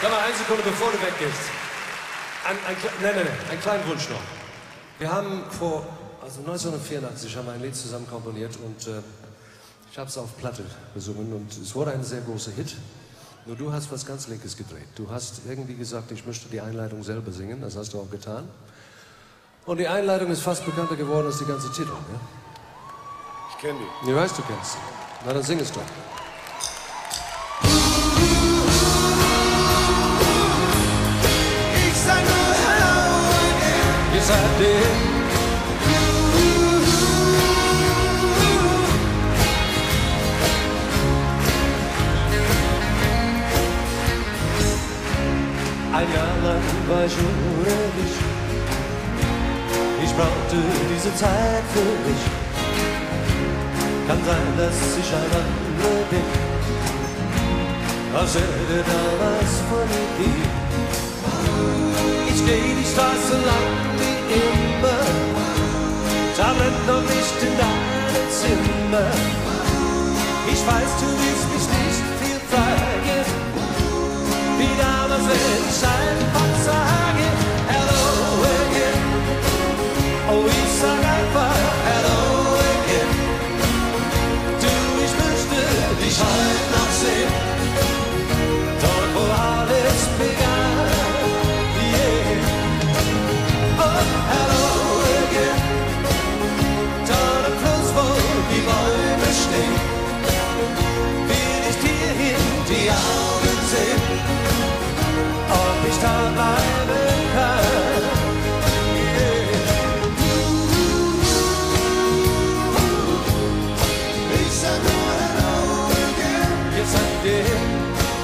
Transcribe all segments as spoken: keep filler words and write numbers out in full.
Sag mal, eine Sekunde, bevor du weggehst. Ein, ein, nein, nein, nein, einen kleinen Wunsch noch. Wir haben vor, also neunzehnhundertvierundachtzig haben wir ein Lied zusammen komponiert und äh, ich habe es auf Platte gesungen und es wurde ein sehr großer Hit. Nur du hast was ganz Linkes gedreht. Du hast irgendwie gesagt, ich möchte die Einleitung selber singen, das hast du auch getan. Und die Einleitung ist fast bekannter geworden als die ganze Titel, ja? Ich kenne die. Ich weiß, du kennst sie. Na, dann sing es doch. Ich sag nur hello again. Yes, I did. Ein Jahr lang war ich ohne dich. Ich brauchte diese Zeit für mich. Kann sein, dass ich ein anderer bin, als hätte damals von dir. Ich geh die Straße lang wie immer, da brennt noch Licht in deinem Zimmer. Ich weiß, du willst mich nicht viel fragen, wie damals, wenn ich einfach sage, hello again. Oh, ich sag einfach hello again. Du, ich möchte dich heute noch sehen, dort wo alles begann, yeah. Oh, hello again. Dort am Fluss, wo die Bäume stehen, will ich dir in die Augen sehen, ob ich da bleiben kann, yeah. Ich sag nur hello again. Yes, I did.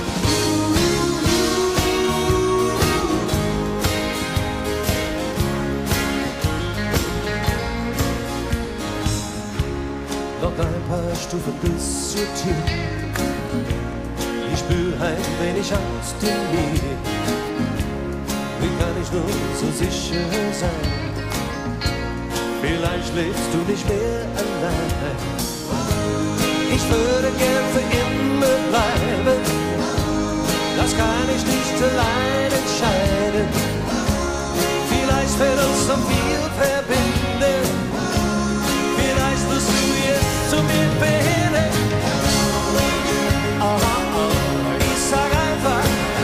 Noch ein paar Stufen bis zur Tür. Ich spür ein wenig Angst in mir. Wie kann ich nur so sicher sein? Vielleicht lebst du nicht mehr allein. Ich würde gern für immer bleiben. Das kann ich nicht allein entscheiden. Vielleicht wird uns noch viel verbinden. Vielleicht wirst du jetzt zu mir finden. Oh, oh, oh. Ich sag einfach,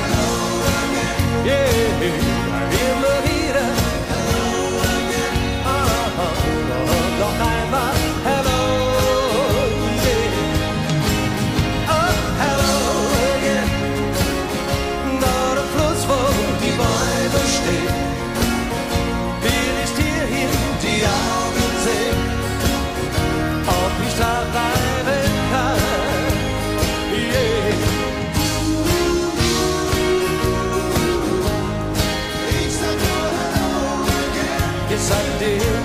yeah, immer wieder. Oh, oh, oh, noch einmal, hello, yeah. Oh, hello again. Dort am Fluss, wo die Bäume stehen, will ich dir in die Augen sehen, ob ich da bleiben kann, yeah. Ich sag nur hello again. Yes, I did.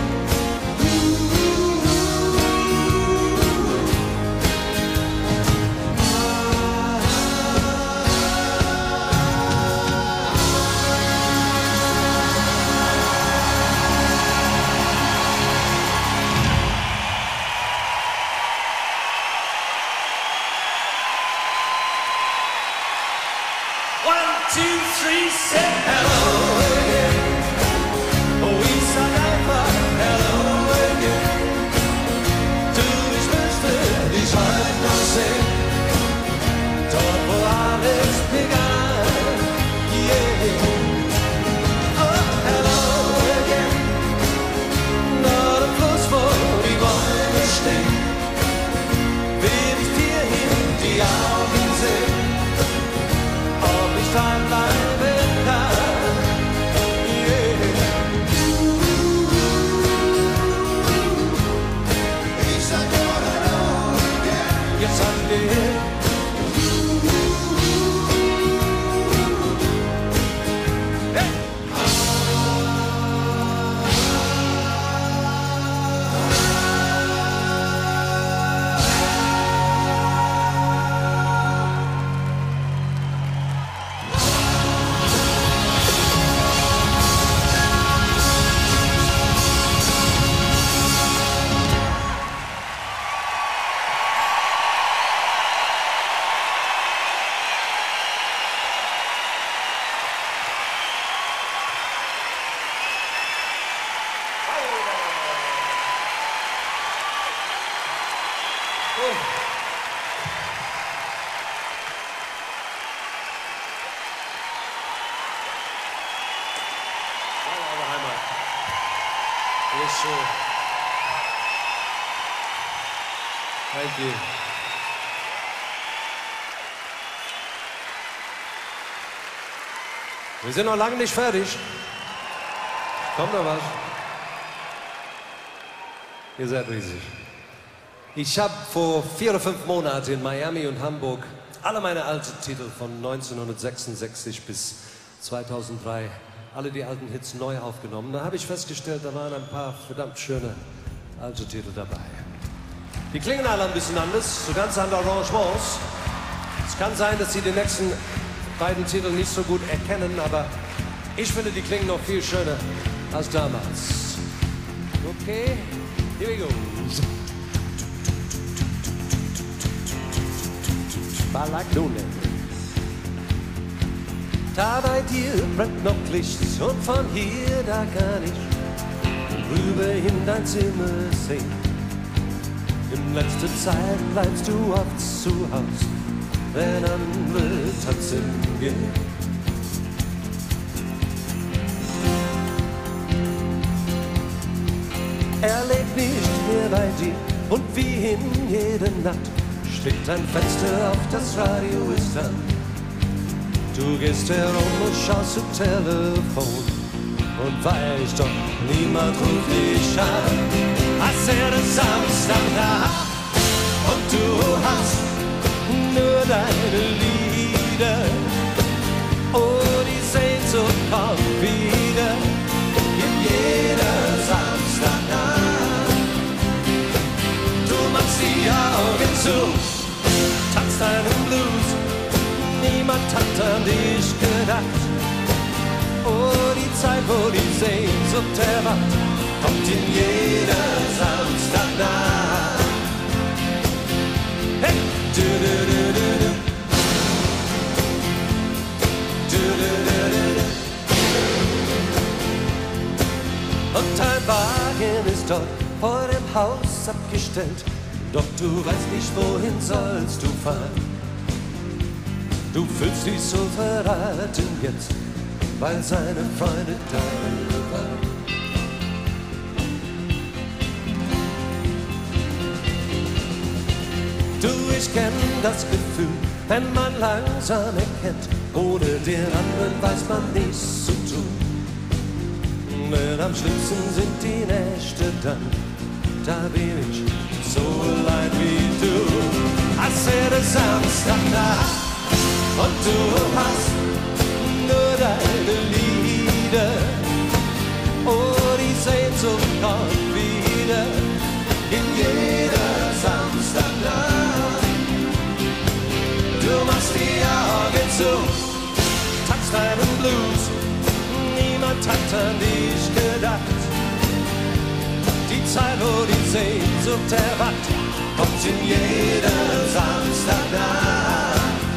One, two, three, say hello again. Oh, ich sag einfach hello again. Du, ich möchte dich heute noch sehen, dort wo alles begann, yeah. Oh, hello again. Dort am Fluss, wo die Bäume stehen, will ich dir in die Augen sehen, ob ich da bleiben kann, Yes, sir. Thank you. Wir sind noch lange nicht fertig. Kommt noch was? Ihr seid riesig. Ich habe vor vier oder fünf Monaten in Miami und Hamburg alle meine alten Titel von neunzehnhundertsechsundsechzig bis zweitausenddrei, alle die alten Hits neu aufgenommen. Da habe ich festgestellt, da waren ein paar verdammt schöne alte Titel dabei. Die klingen alle ein bisschen anders, so ganz andere Arrangements. Es kann sein, dass Sie die nächsten beiden Titel nicht so gut erkennen, aber ich finde, die klingen noch viel schöner als damals. Okay, here we go. Balaklune. Da bei dir brennt noch Licht und von hier, da kann ich rüber in dein Zimmer sehen. In letzter Zeit bleibst du oft zu Haus, wenn andere tanzen gehen. Er lebt nicht mehr bei dir und wie in jeder Nacht steht dein Fenster auf, das Radio ist an. Du gehst herum und schaust zum Telefon und weißt doch, niemand ruft dich an. Als er den Samstag nach und du hast nur deine Lieder. Oh, die Sehnsucht kommt wieder in jeder Samstagnacht. Du machst die Augen zu, tanzt einen Blues, niemand hat an dich gedacht. Oh, die Zeit, wo die Sehnsucht erwacht, kommt in jeder Samstagnacht. Hey! Du, du, du, du, du. Du, du, du, du, du. Und dein Wagen ist dort vor dem Haus abgestellt, doch du weißt nicht, wohin sollst du fahren. Du fühlst dich so verraten jetzt, weil seine Freunde da waren. Du, ich kenn das Gefühl, wenn man langsam erkennt, ohne den anderen weiß man nichts zu tun. Denn am schlimmsten sind die Nächte dann, da bin ich so allein wie du. Als wäre Samstagnacht und du hast nur deine Lieder. Oh, die Sehnsucht kommt wieder in jeder Samstagnacht. Du machst die Augen zu, tanzt deinen Blues, niemand hat an dich gedacht. Die Zeit, wo die Sehnsucht erwacht, kommt in jeder Samstagnacht.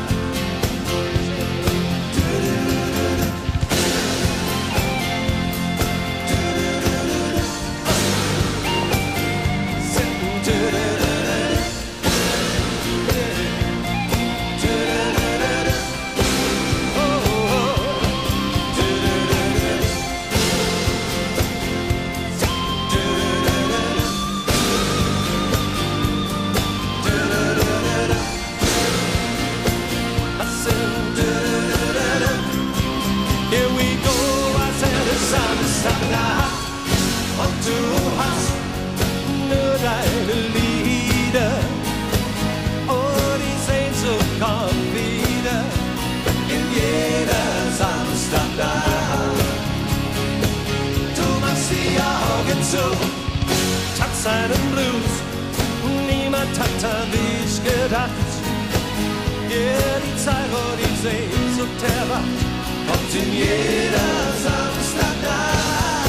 Und du hast nur deine Lieder. Oh, die Sehnsucht kommt wieder in jeder Samstagnacht. Du machst die Augen zu, tanzt einen Blues, niemand hat an dich gedacht. Yeah, die Zeit, wo die Sehnsucht erwacht, kommt in jeder Samstagnacht.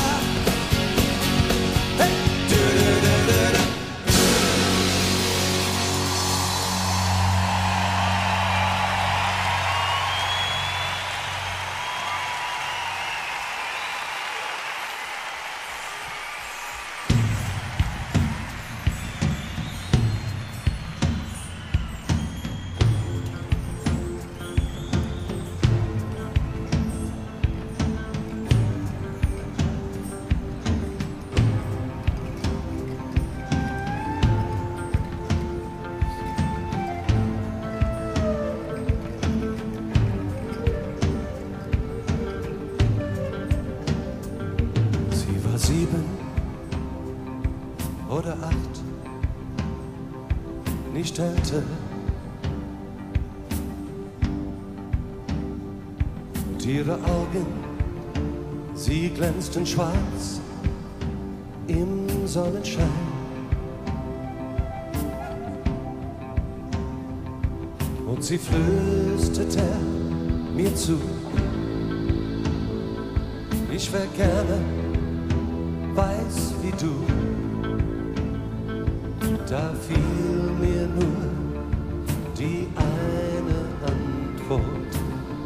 Hey, du, du, du, du, du. stellte. Und ihre Augen, sie glänzten schwarz im Sonnenschein. Und sie flüsterte mir zu, ich wär gerne weiß wie du. Da fiel mir nur die eine Antwort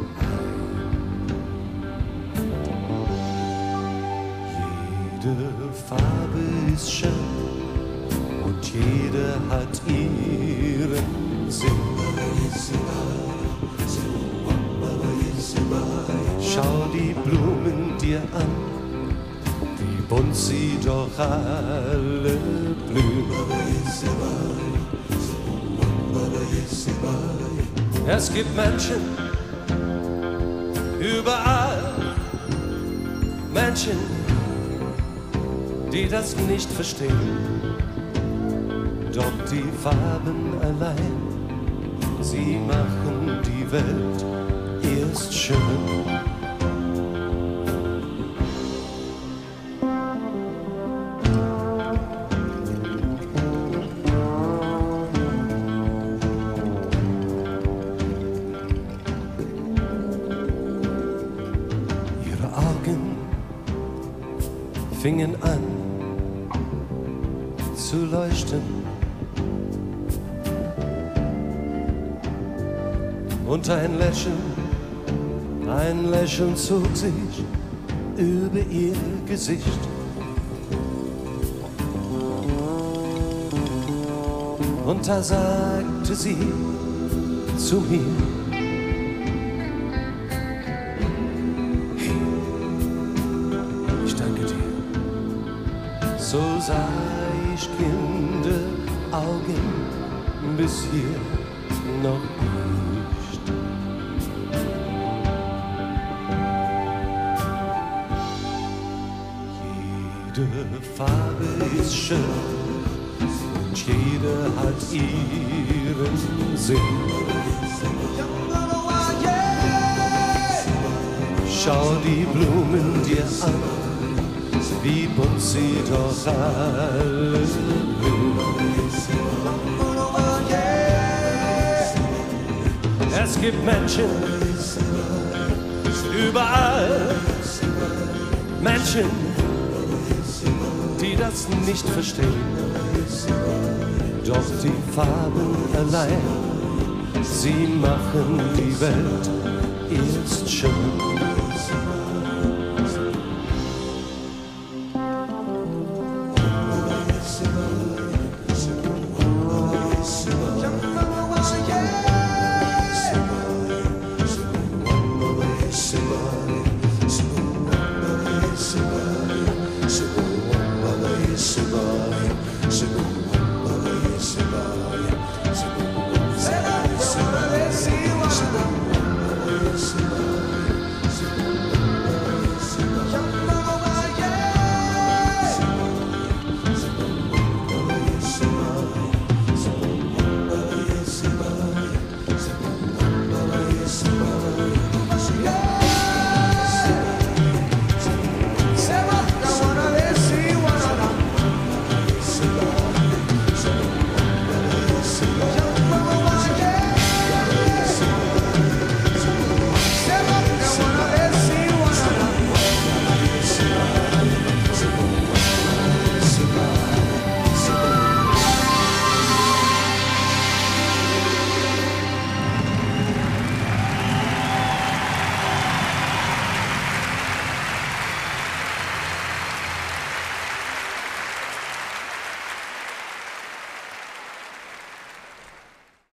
ein. Jede Farbe ist schön und jede hat ihren Sinn. Schau die Blumen dir an, wie bunt sie doch alle blühen. Es gibt Menschen überall, Menschen, die das nicht verstehen. Doch die Farben allein, sie machen die Welt erst schön. Ihre Augen fingen an zu leuchten. Und ein Lächeln, ein Lächeln zog sich über ihr Gesicht. Und da sagte sie zu mir, hey, ich danke dir. So sah ich Kinderaugen bis hier noch nicht. Jede Farbe ist schön und jede hat ihren Sinn. Schau die Blumen dir an, wie bunt sie doch alle blühen. Es gibt Menschen überall, Menschen, die das nicht verstehen. Doch die Farben allein, sie machen die Welt erst schön.